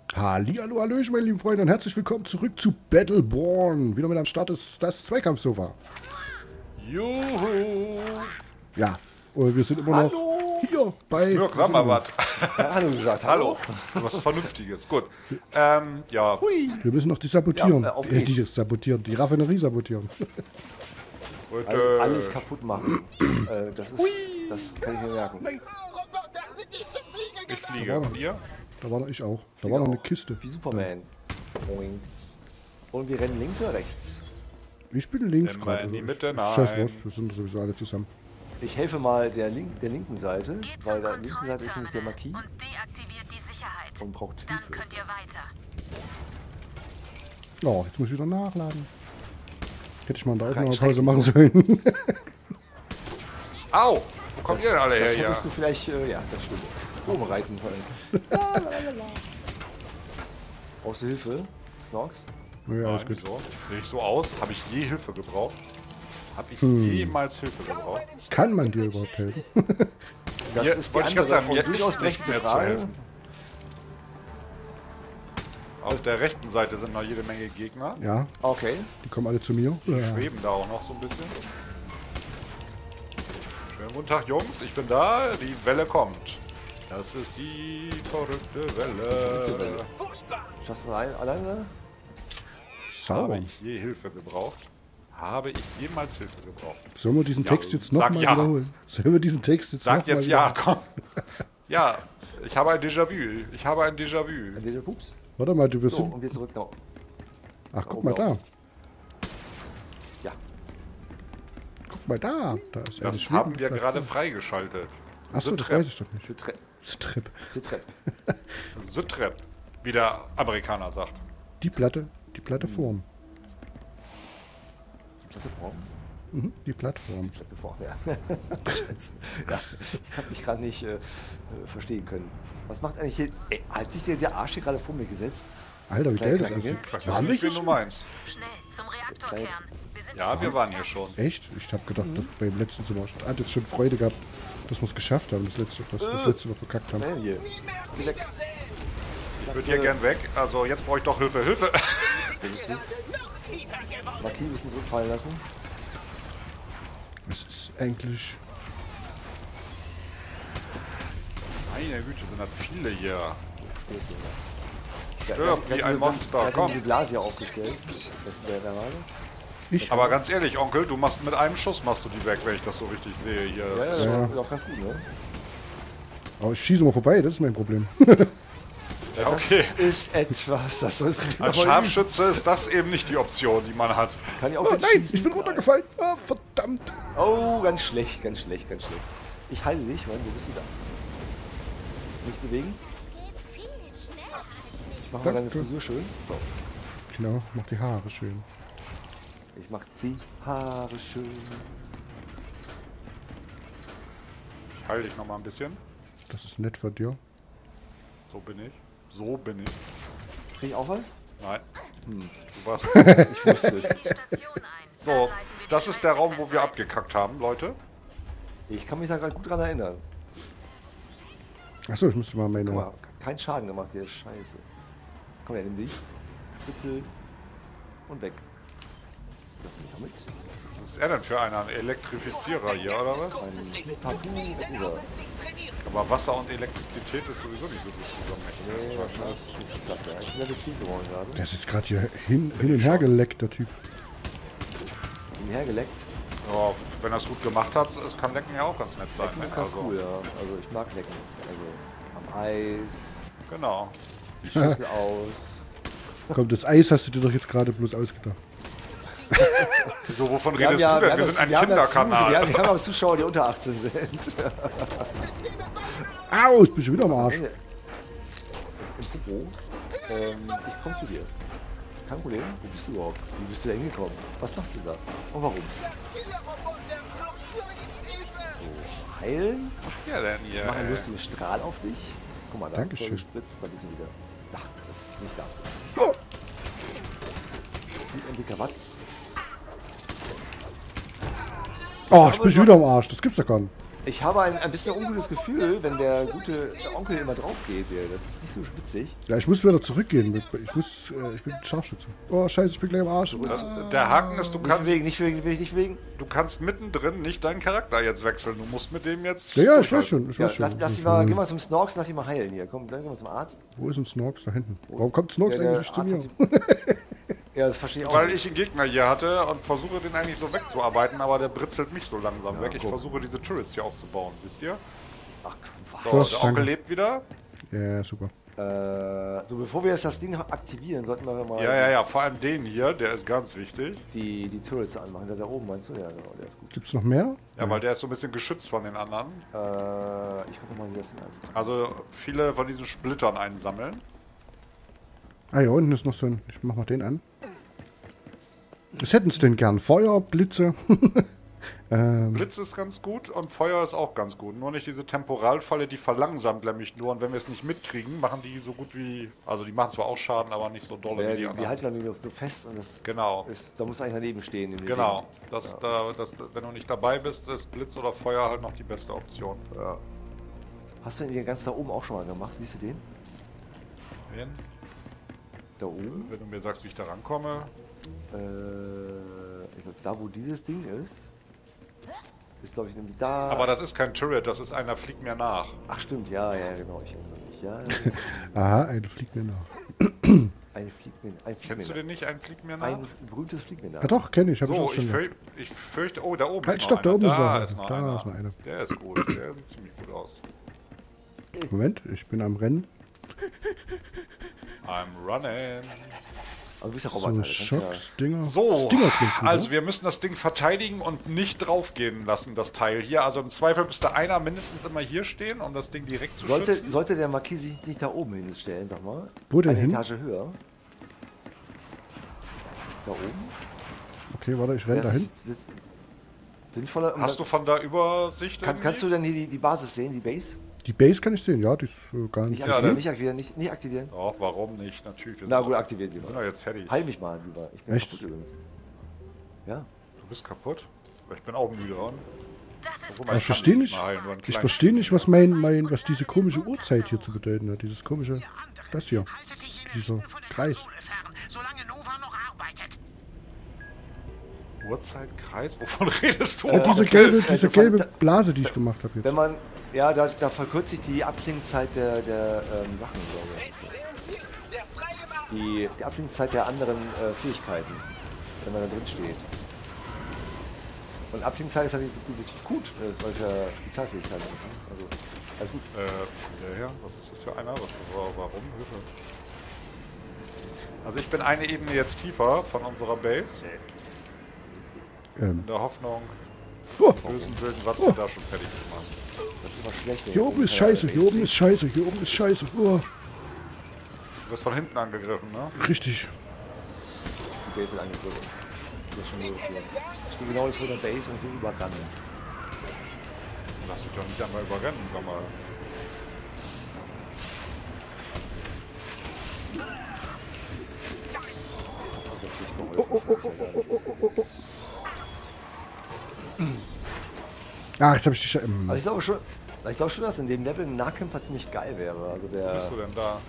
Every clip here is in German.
Hallihallo, hallöchen, meine lieben Freunde und herzlich willkommen zurück zu Battleborn. Wieder mit am Start ist das Zweikampfsofa. Juhu! Ja, und wir sind immer noch hier bei... Smirk, sag mal was. Ja, hallo gesagt. Hallo. Was Vernünftiges. Gut. Ja. Hui. Wir müssen noch die sabotieren. Ja, auf geht's. Die sabotieren, die Raffinerie sabotieren. Und, Alles kaputt machen. Das kann ich mir merken. ich fliege. Und ihr? Da war noch ich auch. Da war noch eine Kiste. Wie Superman. Boing. Und wir rennen links oder rechts? Ich bin links Rennen wir gerade. in die Mitte? Scheiß Nein. drauf, wir sind sowieso alle zusammen. Ich helfe mal der linken Seite, Geht weil zum der linken Seite ist nämlich der Kontrollterminal Marquis und deaktiviert die Sicherheit. und braucht Dann Hilfe. könnt ihr weiter. Oh, jetzt muss ich wieder nachladen. Hätte ich mal in der Kein Aufnahmepause machen sollen. Au! Wo kommt ihr denn alle her Das hier? hättest du vielleicht, ja, das stimmt. Vorbereiten wollen. Brauchst du Hilfe, Snorks? Ja, alles Nein, gut. wieso? Sehe ich so aus? Habe ich je Hilfe gebraucht? Habe ich jemals Hilfe gebraucht? Kann man dir überhaupt helfen? Das Mir- ist die wollte ich andere grad sagen, und mir durchaus ist nicht berechtigte mehr zu Frage. helfen. Auf der rechten Seite sind noch jede Menge Gegner. Ja, Okay. die kommen alle zu mir. Ja. Schweben da auch noch so ein bisschen. Schönen guten Tag, Jungs. Ich bin da. Die Welle kommt. Das ist die verrückte Welle. Schaffst du das alleine? Habe Sauber. ich je Hilfe gebraucht? Habe ich jemals Hilfe gebraucht? Sollen wir diesen Ja, Text jetzt sag nochmal ja. wiederholen? Sollen wir diesen Text jetzt Sag nochmal jetzt ja, komm. Ja, ich habe ein Déjà-vu. Ich habe ein Déjà-vu. An dieser Pups. Warte mal, du wirst... So, und wir zurück. Genau. Ach, guck mal da. Ja. Guck mal da. Da ist eine Das haben wir schwebende gerade Plattform. freigeschaltet. Achso, das Trap. weiß ich doch nicht. Strip. Zitrep. The Trap, wie der Amerikaner sagt. Die Plattform. Plattform. Mhm, die Plattform. Plattform, ja. Ja, ich habe mich gerade nicht verstehen können. Was macht eigentlich hier... Ey, hat sich der Arsch hier gerade vor mir gesetzt? Alter, wie geil das Kleine aussieht. Ich weiß Waren wir nicht, hier wen du schon? meinst. Schnell zum Reaktorkern. Wir sind Ja, wir waren hier schon. Echt? Ich habe gedacht, dass beim letzten Mal hat jetzt schon Freude gehabt, dass wir es geschafft haben, das letzte Mal verkackt haben. Hier. Geh weg. Ich würde hier gern weg. Also jetzt brauche ich doch Hilfe. Hilfe! Marquis müssen zurückfallen lassen. Es ist eigentlich... Meine Güte, sind das viele hier. Ja, Stirb wie ein Monster, komm. diese Glas hier aufgestellt. Wer war das? Ich? Aber ganz ehrlich, Onkel, du machst mit einem Schuss machst du die weg, wenn ich das so richtig sehe hier. Ja, Das ja, ist- das läuft ganz gut, ne? Aber ich schieße mal vorbei, das ist mein Problem. Ja, okay. Das ist etwas, das sollst du Als Scharfschütze ist das eben nicht die Option, die man hat. Kann ich auch Oh jetzt nein, schießen? ich bin runtergefallen. Ah, verdammt. Oh, ganz schlecht, ganz schlecht, ganz schlecht. Ich halte dich, Mann, wo bist du da? Nicht bewegen. Ich mach mal deine Danke. Frisur schön. So. Genau, mach die Haare schön. Ich mach die Haare schön. Ich halte dich noch mal ein bisschen. Das ist nett von dir. So bin ich. So bin ich. Krieg ich auch was? Nein. Du warst. Ich wusste es. die Station ein. So, Dann leiten wir die das ist der Raum, wo wir Schnellsicherheit abgekackt haben, Leute. Ich kann mich da gerade gut dran erinnern. Achso, ich müsste mal meine... Guck mal, kein Schaden gemacht hier. Scheiße. Komm her, nimm dich. Spitzel. Und weg. Lass mich auch mit. Was ist er denn für einer? Ein Elektrifizierer hier, oder was? Ein Tattoo. Über. Aber Wasser und Elektrizität ist sowieso nicht so gut Nee, zusammen. das ist nicht klasse. Ich bin Level 10 geworden gerade. Der ist jetzt gerade hier hin und her geleckt, der Typ. Bin hergeleckt. Ja, wenn er es gut gemacht hat, es kann Lecken ja auch ganz nett sein. Lecken Ne? ist ganz Also, cool, ja. Also ich mag Lecken. Also am Eis. Genau. Die Schüssel aus. Komm, das Eis hast du dir doch jetzt gerade bloß ausgedacht. So, wovon redest du denn? Wir sind ein Kinderkanal. Wir haben aber Zuschauer, die unter 18 sind. Au, ich bin schon wieder am Arsch. Im Popo. Ich komme zu dir. Kein Problem. Wo bist du überhaupt? Wie bist du da hingekommen? Was machst du da? Und warum? So, heilen. Ja, denn hier. Mach einen lustigen Strahl auf dich. Guck mal, da Dankeschön. voll gespritzt, da bist du wieder. Da, das ist nicht da. Oh. Wie ein dicker Watz. Oh, ich bin schon wieder am Arsch. Das gibt's doch gar nicht. Ich habe ein bisschen ungutes Gefühl, wenn der gute Onkel immer drauf geht. Das ist nicht so witzig. Ja, ich muss wieder zurückgehen. Ich bin Scharfschütze. Oh, scheiße, ich bin gleich am Arsch. Der Haken ist, Nicht wegen. du kannst mittendrin nicht deinen Charakter jetzt wechseln. Du musst mit dem jetzt... Ja, ich weiß schon. Ich Ja, weiß schon. lass dich mal, geh mal zum Snorks, lass dich mal heilen hier. Komm, dann gehen wir zum Arzt. Wo ist ein Snorks? Da hinten. Warum kommt Snorks Der eigentlich nicht zu Arzt mir? Ja, das verstehe ich auch Weil nicht. ich einen Gegner hier hatte und versuche den eigentlich so wegzuarbeiten, aber der britzelt mich so langsam Ja, weg. Ich guck. versuche diese Turrets hier aufzubauen, wisst ihr? Ach, So, Quatsch. der danke. Onkel lebt wieder. Ja, super. So, bevor wir jetzt das Ding aktivieren, sollten wir mal Ja, vor allem den hier, der ist ganz wichtig. die Turrets anmachen. Der da oben, meinst du? Ja, genau, der ist gut. Gibt's noch mehr? Ja, weil der ist so ein bisschen geschützt von den anderen. Ich gucke mal, wie das denn ist. Also viele von diesen Splittern einsammeln. Ah, hier unten ist noch so ein... Ich mach mal den an. Was hätten sie denn gern? Feuer, Blitze? Blitz ist ganz gut und Feuer ist auch ganz gut. Nur nicht diese Temporalfalle, die verlangsamt nämlich nur. Und wenn wir es nicht mitkriegen, machen die so gut wie... Also die machen zwar auch Schaden, aber nicht so doll wie die Die anderen. halten dann nur fest und das Genau. ist, da muss eigentlich daneben stehen. in dem Genau. Ding. Wenn du nicht dabei bist, ist Blitz oder Feuer halt noch die beste Option. Ja. Hast du den ganz da oben auch schon mal gemacht? Siehst du den? Wen? Da oben? Wenn du mir sagst, wie ich da rankomme. Ich glaub, da wo dieses Ding ist glaube ich nämlich da. Aber das ist kein Turret, das ist einer fliegt mir nach. Ach stimmt, ja, genau. Ich erinnere mich. Ja, Aha, eine fliegt mir nach. ein Fliegmin. Kennst du den nicht, ein fliegt mir nach? Ein berühmtes Fliegmin. Ja doch, kenne ich. Hab ich So, auch schon. ich fürchte, oh, da oben Halt, ist stopp, noch da oben einer. ist noch einer. Da Da ist ist noch noch einer. einer. Der ist gut, der sieht ziemlich gut aus. Moment, ich bin am Rennen. I'm running. Aber du bist ja So Roboter. ein du kannst Schocks-Dinger. So, Stinger klingt gut, also ne? wir müssen das Ding verteidigen und nicht draufgehen lassen, das Teil hier. Also im Zweifel müsste einer mindestens immer hier stehen, um das Ding direkt zu schützen. Sollte der Marquis sich nicht da oben hinstellen, sag mal. Wo denn Eine hin? Etage höher. Da oben? Okay, warte, ich renne Wäre dahin. das sinnvoller. Hast du von da Übersicht? Kannst du denn hier die Basis sehen, die Base? Die Base kann ich sehen, ja, die ist gar nicht. Nicht Ja, aktivieren, dann- nicht aktivieren, nicht aktivieren. Doch, warum nicht? Natürlich. wir Na sind gut, doch- aktiviert Wir sind lieber. doch jetzt fertig. Heil mich mal lieber. Ich bin Echt? kaputt übrigens. Ja. Du bist kaputt? Ich bin auch müde. Und? Das ist Guck mal, Aber ich kann verstehe dich nicht, mal heilen, nur einen ich kleinen- verstehe nicht, was was diese komische Uhrzeit hier zu bedeuten hat. Dieses komische, das hier, dieser Kreis. Solange Nova noch arbeitet. Uhrzeitkreis? Wovon redest du? Ja, diese okay. gelbe Blase, die ich gemacht habe jetzt. Wenn man. Ja, da verkürzt sich die Abklingzeit der Sachen, glaube ich. Die Abklingzeit der anderen Fähigkeiten, wenn man da drin steht. Und Abklingzeit ist natürlich gut, weil es ja Spezialfähigkeiten sind. Also, alles gut. Ja, was ist das für einer? Warum? Hilfe. Also ich bin eine Ebene jetzt tiefer von unserer Base. In der Hoffnung, bösen wilden Watzen da schon fertig zu machen. Das ist immer schlecht. Hier oben ist scheiße, hier oben ist scheiße, hier oben ist scheiße. Oh, Du wirst von hinten angegriffen, ne? richtig. Die Base wird angegriffen. Das ist schon los hier. Ich stehe genau vor der Base und will überrannt. Lass dich doch nicht einmal überrennen, sag mal. Ah, jetzt habe ich die Also ich glaube schon, dass in dem Level ein Nahkämpfer ziemlich geil wäre. Also Wo bist der. du denn da?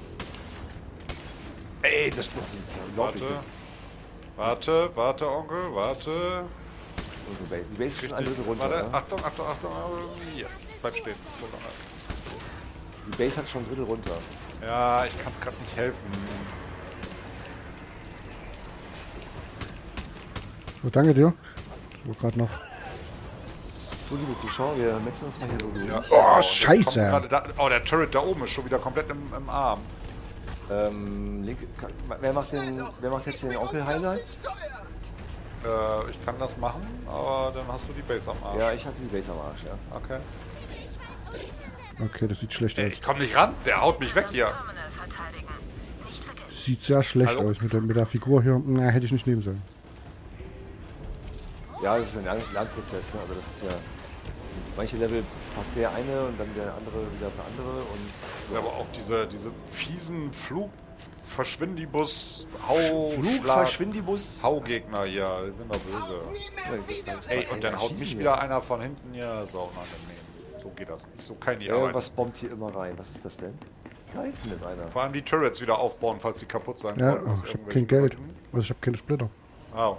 Ey, das ist unglaublich. Warte, Onkel, warte. Die Base ist schon ein Drittel runter. Warte, Ne? Achtung. Hier, bleib stehen. So lange. Die Base hat schon ein Drittel runter. Ja, ich kann es gerade nicht helfen. So, danke dir. So, gerade noch. So, liebe Zuschauer, wir metzen uns mal hier so durch. Ja. Oh, und jetzt Scheiße. kommt gerade oh, der Turret da oben ist schon wieder komplett im Arm. Wer macht jetzt den Onkel-Highlight? Ich kann das machen, aber dann hast du die Base am Arsch. Ja, ich habe die Base am Arsch, ja. Okay. Okay, das sieht schlecht Ey, aus. ich komm nicht ran, der haut mich weg hier. Terminal verteidigen. Nicht vergessen. Sieht sehr schlecht Hallo? aus mit der Figur hier. Na, hätte ich nicht nehmen sollen. Ja, das ist ein Lernprozess, ne? Also das ist ja. Manche Level passt der eine und dann der andere wieder für andere und so. Aber auch diese fiesen Verschwindibus, Flugverschwindibus. Haugegner hier, die sind doch böse. Ey, und dann haut mich wieder einer von hinten hier, das ist auch unangenehm. So geht das nicht, so kann ich arbeiten. Was bombt hier immer rein? Was ist das denn? Da hinten ist einer. Vor allem die Turrets wieder aufbauen, falls die kaputt sein Ja, sollten. oh, ich hab kein Geld. Also ich hab keine Splitter. Oh.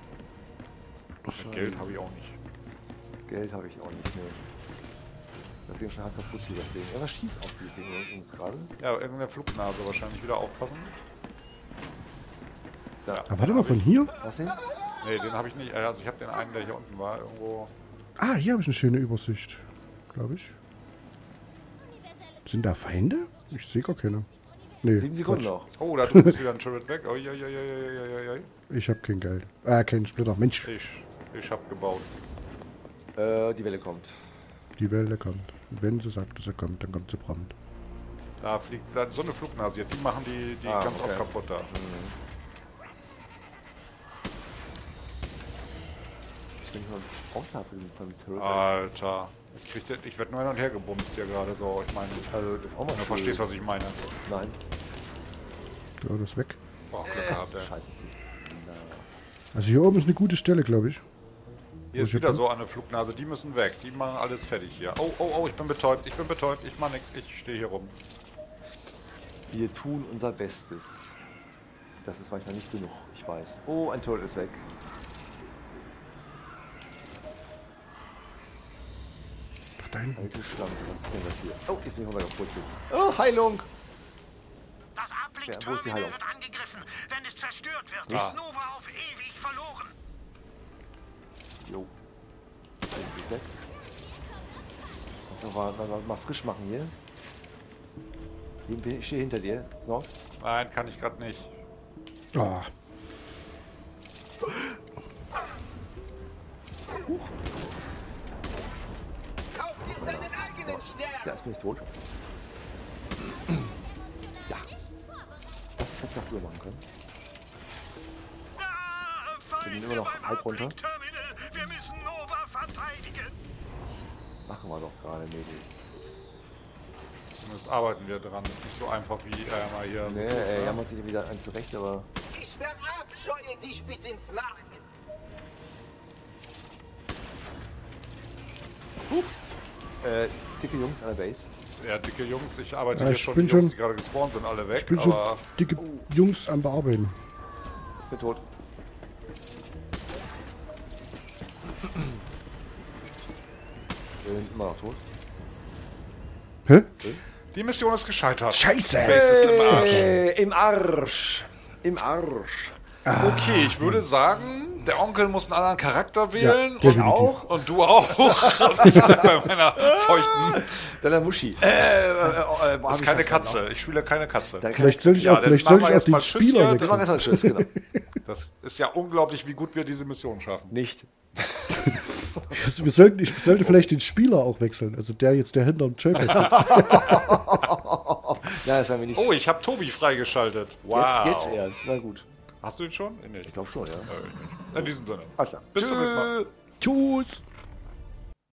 Geld habe ich auch nicht. Geld habe ich auch nicht, ne. Das Ding ist schon hart kaputt hier, das Ding. Ja, was schießt auf dieses Ding übrigens gerade? Ja, irgendeine Flugnase wahrscheinlich wieder aufpassen. Da. Ah, warte mal, von hier? Was hin? Ne, den habe ich nicht. Also ich habe den einen, der hier unten war, irgendwo. Ah, hier habe ich eine schöne Übersicht. Glaube ich. Sind da Feinde? Ich sehe gar keine. Nee, 7 Sekunden Quatsch. noch. Oh, da drüben ist wieder ein Turret weg. Oh, Ich habe kein Geld. Ah, keinen Splitter. Mensch, Ich habe gebaut. Die Welle kommt. die Welle kommt. Wenn sie sagt, dass sie kommt, dann kommt sie prompt. Da fliegt da so eine Flugnase hier. Die machen die ganz okay. oft kaputt da. Ich bin mal außerhalb von Turret. Alter. Ich werde nur hin und her gebumst hier gerade so. Ich meine, Also, das ist auch mal du verstehst, was ich meine. Nein. Ja, das ist weg. Boah, Glück gehabt, ey. Scheiße. Also hier oben ist eine gute Stelle, glaube ich. Hier ist wieder so eine Flugnase. Die müssen weg. Die machen alles fertig hier. Oh, ich bin betäubt. Ich mach nichts. Ich stehe hier rum. Wir tun unser Bestes. Das ist manchmal nicht genug, ich weiß. Oh, ein Turret ist weg. Ach, da hinten. Alte Schlampe, was ist denn das hier? Oh, jetzt bin ich runter kaputt. Oh, Heilung! Das Ja, wo ist die Uplink-Terminal Heilung? wird angegriffen. Wenn es zerstört wird, Ah. ist Nova auf ewig verloren. Jo. Jetzt ist weg. Mal frisch machen hier. Ich stehe hinter dir. Snorks. Nein, kann ich gerade nicht. Oh, Kauf dir deinen eigenen Stern! Ja, ist bin ich tot. Ja. Das hätte ich auch früher machen können. Feinde immer noch beim halb runter. Uplink-Terminal. Wir müssen Nova verteidigen. Machen wir doch gerade, Mädel. Zumindest arbeiten wir dran. Ist nicht so einfach wie mal hier. Nee, er jammert sich wieder ein zurecht, aber. Ich verabscheue dich bis ins Mark! Dicke Jungs an der Base. Ja, dicke Jungs. Ich arbeite Ja, hier ich schon. bin Die Jungs, schon- die gerade gespawnt sind, alle weg. ich bin schon Aber dicke Jungs am Bearbeiten. Ich bin tot. Wir sind immer noch tot. Hä? die Mission ist gescheitert. Scheiße! Base ist im Arsch. Im Arsch. Im Arsch. Okay, ich würde sagen, der Onkel muss einen anderen Charakter wählen. und definitiv. auch. Und du auch. Und ich bin bei meiner feuchten. Deiner Muschi. Das ist keine Katze. Ich spiele keine Katze. Vielleicht sollte ich Ja, auch, dann vielleicht machen sollte wir ich auch jetzt mal den Tschüss Spieler hier. Wir machen wechseln. jetzt mal Tschüss, genau. Das ist ja unglaublich, wie gut wir diese Mission schaffen. Nicht. Ich sollte vielleicht den Spieler auch wechseln. Also der jetzt, der hinterm Joypad sitzt. Ja, das haben wir nicht. Oh, ich habe Tobi freigeschaltet. Wow. Jetzt erst. Na gut. Hast du ihn schon? Nee, Ich glaube schon, ja. in diesem Sinne. Alles klar. Bis zum nächsten Mal. Tschüss!